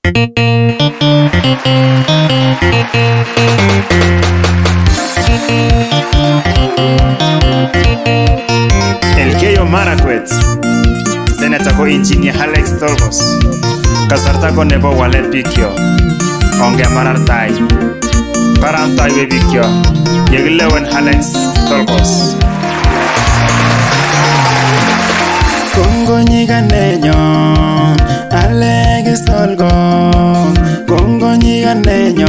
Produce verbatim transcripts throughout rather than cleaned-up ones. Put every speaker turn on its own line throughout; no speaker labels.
Elgeiyo Marakwet Senator ko Engineer Alex Tolgos kasarta ko nebo walet bikyo onge marartai karantai we bikyo yegilewen Alex Tolgos
Kongo nyiganenyo Alex Tolgos Kongo nyiganenyo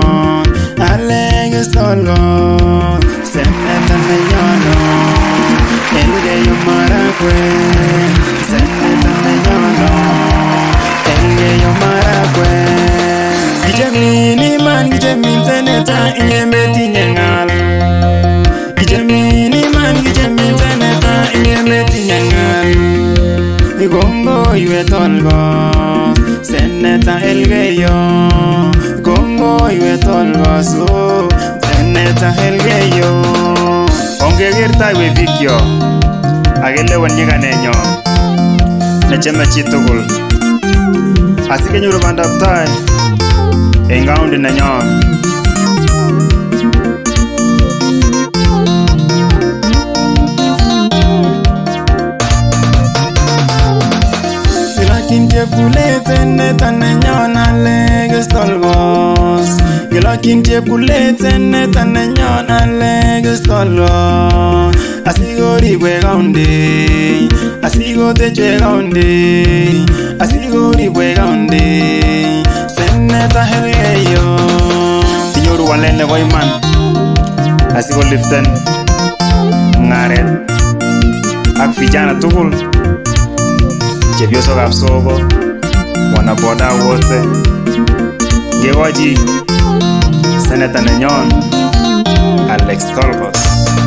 Alex Tolgos Senator nenyono Elgeiyo Marakwet Senator nenyono Elgeiyo Marakwet Gijamini man gijamin Senator inyemeti nyengal Gijamini man gijamin Senator inyemeti nyengal Kongo iwe Tolgos Senator Elgeiyo Kongo iwe Tolgos Senator Elgeiyo Onge gerta we bikyo agelewen nyiganenyo necheme chitugul asikenyoru bandab tai eng kaundi nenyon Gilakin chepkulet Senator nenyon Alex Tolgos Gilakin chepkulet Senator nenyon Alex Tolgos Asigoribwe kaundi Asigotechwe kaundi Asigoribwe kaundi Senator Elgeiyo Tinyoru walet nebo iman Asigoliften ngaret ak vijana tugul chepyosokab soko wanaboda wote ngekochi Senator nenyon Alex Tolgos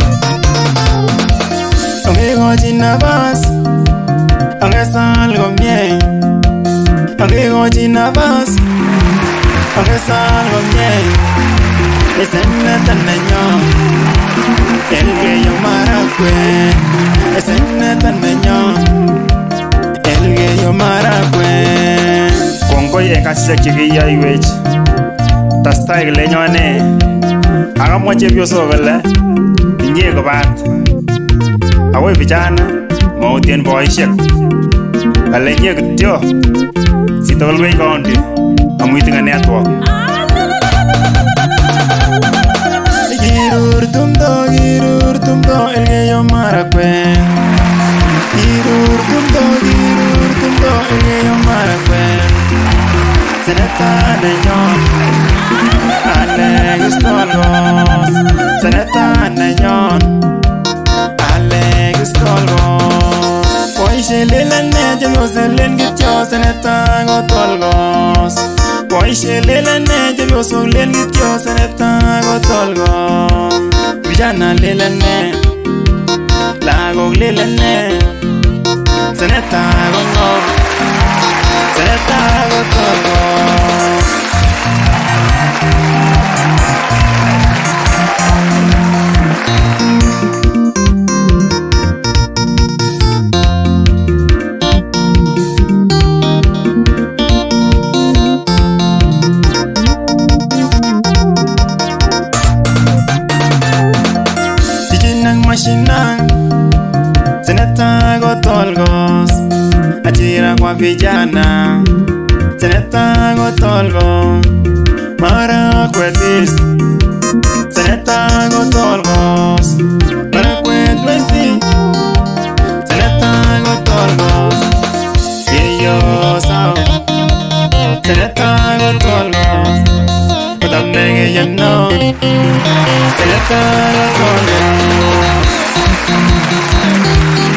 Ongekochi nafas Ongesal komye Ongekochi nafas Ongesal komye Senator nenyon Elgeiyo Marakwet Senator nenyon Elgeiyo Marakwet Kongoi eng kasisiek chekiyaiwech Tastai kilenyone akamwa chepyosok kole inye kobat Akoi vijana mautien boisiek ale inye kityo sitolwei kaundi amu itinye network Girur tumdo girur tumdo Elgeiyo Marakwet Girur tumdo girur tumdo Elgeiyo Marakwet Senator nenyon Alex Tolgos Senator nenyon Alex Tolgos Boishe lelene jemyoselen kityo Senator go Tolgos Boishe lelene jemyosok len kityo Senator go Tolgos Vijana lelene lagok lelene Senator go ngom Senator go Tolgos Mashinang Senator go Tolgos Ajira kwa vijana Senator go Tolgos Marakwet East Senator go Tolgos Marakwet West Senator go Tolgos Elgeiyo South Senator go Tolgos Elgeiyo North Senator go Tolgos